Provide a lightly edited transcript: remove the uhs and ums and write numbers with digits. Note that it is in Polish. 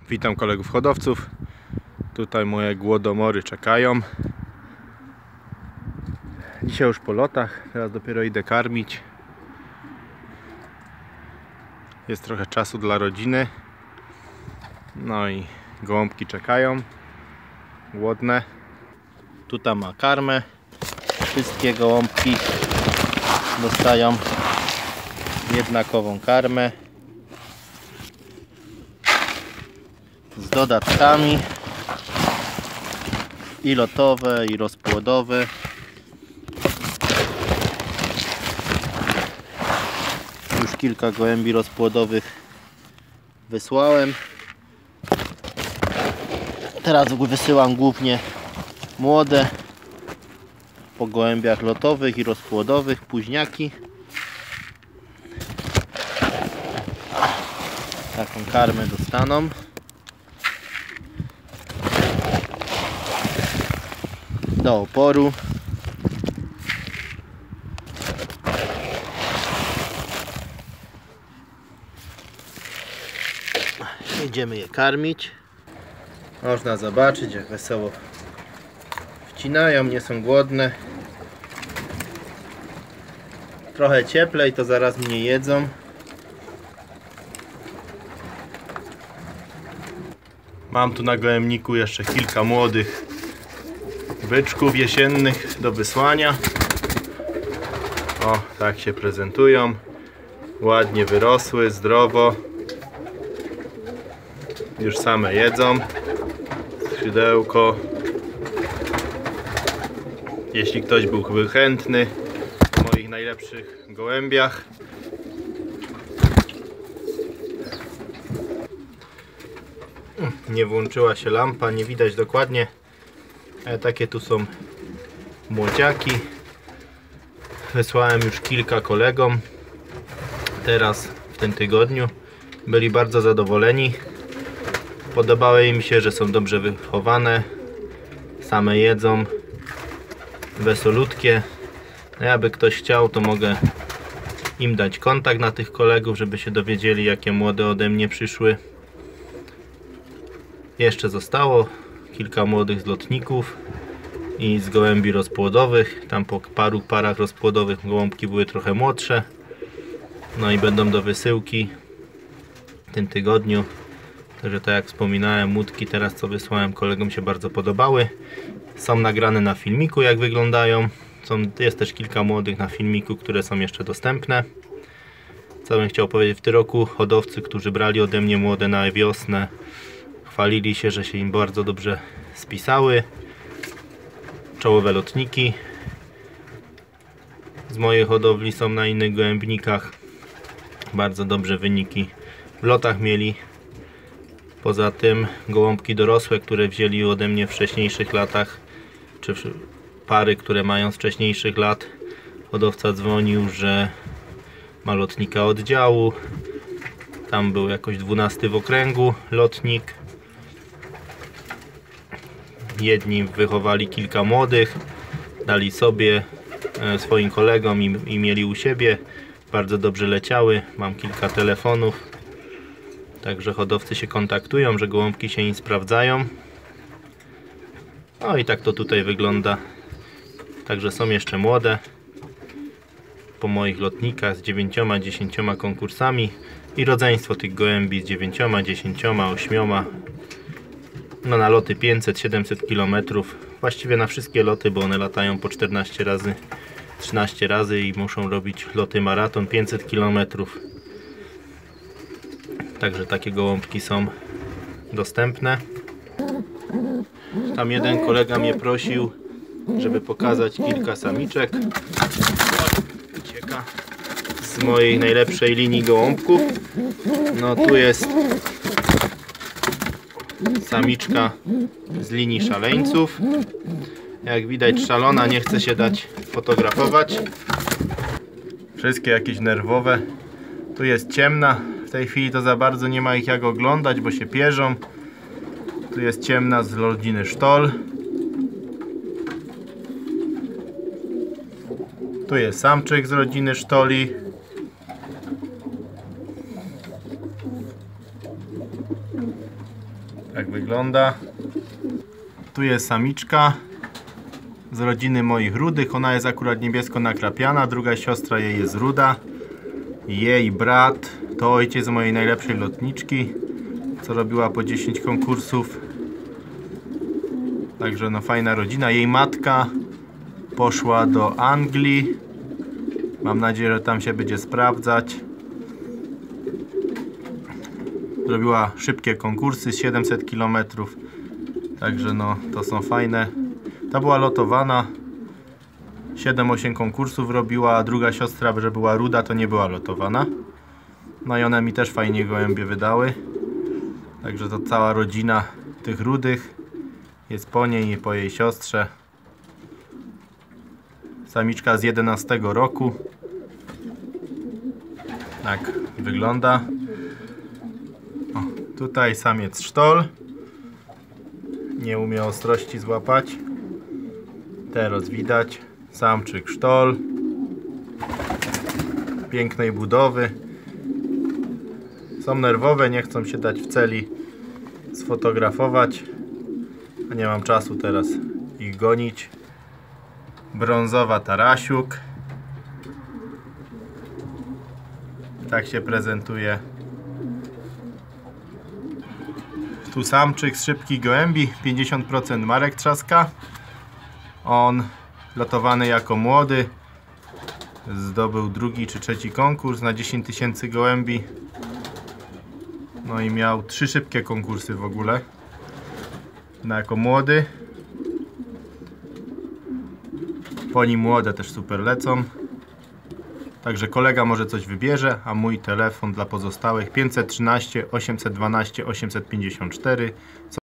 Witam kolegów hodowców. Tutaj moje głodomory czekają. Dzisiaj już po lotach, teraz dopiero idę karmić. Jest trochę czasu dla rodziny. No i gołąbki czekają, głodne. Tutaj ma karmę. Wszystkie gołąbki dostają jednakową karmę z dodatkami i lotowe, i rozpłodowe. Już kilka gołębi rozpłodowych wysłałem. Teraz wysyłam głównie młode po gołębiach lotowych i rozpłodowych, późniaki. Taką karmę dostaną. Do oporu. Idziemy je karmić. Można zobaczyć, jak wesoło wcinają, nie są głodne. Trochę cieplej, to zaraz mnie jedzą. Mam tu na gołębniku jeszcze kilka młodych byczków jesiennych do wysłania. O, tak się prezentują. Ładnie wyrosły, zdrowo. Już same jedzą. Skrzydełko. Jeśli ktoś byłby chętny w moich najlepszych gołębiach, nie włączyła się lampa, nie widać dokładnie, ale takie tu są młodziaki. Wysłałem już kilka kolegom teraz w tym tygodniu. Byli bardzo zadowoleni. Podobało im się, że są dobrze wychowane, same jedzą, wesolutkie. No, jakby ktoś chciał, to mogę im dać kontakt na tych kolegów, żeby się dowiedzieli, jakie młode ode mnie przyszły. Jeszcze zostało kilka młodych zlotników i z gołębi rozpłodowych. Tam po paru parach rozpłodowych gołąbki były trochę młodsze. No i będą do wysyłki w tym tygodniu. Także tak jak wspominałem, młódki teraz co wysłałem kolegom się bardzo podobały. Są nagrane na filmiku, jak wyglądają. Jest też kilka młodych na filmiku, które są jeszcze dostępne. Co bym chciał powiedzieć, w tym roku hodowcy, którzy brali ode mnie młode na wiosnę, chwalili się, że się im bardzo dobrze spisały. Czołowe lotniki z mojej hodowli są na innych gołębnikach. Bardzo dobrze wyniki w lotach mieli. Poza tym gołąbki dorosłe, które wzięli ode mnie w wcześniejszych latach, czy pary, które mają z wcześniejszych lat, hodowca dzwonił, że ma lotnika oddziału. Tam był jakoś 12 w okręgu lotnik. Jedni wychowali kilka młodych, dali sobie, swoim kolegom i mieli u siebie. Bardzo dobrze leciały. Mam kilka telefonów. Także hodowcy się kontaktują, że gołąbki się im sprawdzają. No i tak to tutaj wygląda. Także są jeszcze młode. Po moich lotnikach z 9-10 konkursami. I rodzeństwo tych gołębi z 9, 10, 8. No na loty 500-700 km. Właściwie na wszystkie loty, bo one latają po 14 razy, 13 razy i muszą robić loty maraton 500 km. Także takie gołąbki są dostępne. Tam jeden kolega mnie prosił, żeby pokazać kilka samiczek. Ucieka z mojej najlepszej linii gołąbków. No tu jest samiczka z linii szaleńców. Jak widać, szalona, nie chce się dać fotografować. Wszystkie jakieś nerwowe. Tu jest ciemna. W tej chwili to za bardzo nie ma ich jak oglądać, bo się pierzą. Tu jest ciemna z rodziny sztol. Tu jest samczyk z rodziny sztoli. Tak wygląda. Tu jest samiczka z rodziny moich rudych. Ona jest akurat niebiesko nakrapiana. Druga siostra jej jest ruda. Jej brat to ojciec mojej najlepszej lotniczki, co robiła po 10 konkursów. Także no fajna rodzina. Jej matka poszła do Anglii. Mam nadzieję, że tam się będzie sprawdzać. Zrobiła szybkie konkursy z 700 km. Także no to są fajne. Ta była lotowana. 7-8 konkursów robiła, a druga siostra, że była ruda, to nie była lotowana. No i one mi też fajnie gołębie wydały. Także to cała rodzina tych rudych jest po niej i po jej siostrze. Samiczka z 11 roku. Tak wygląda. O, tutaj samiec sztol. Nie umie ostrości złapać. Teraz widać. Samczyk sztol. Pięknej budowy. Są nerwowe, nie chcą się dać w celi sfotografować. A nie mam czasu teraz ich gonić. Brązowa tarasiuk. Tak się prezentuje. Tu samczyk z szybkich gołębi. 50% Marek Trzaska. On lotowany jako młody. Zdobył drugi czy trzeci konkurs na 10 000 gołębi. No i miał 3 szybkie konkursy w ogóle. No jako młody. Po nim młode też super lecą. Także kolega może coś wybierze, a mój telefon dla pozostałych 513 812 854.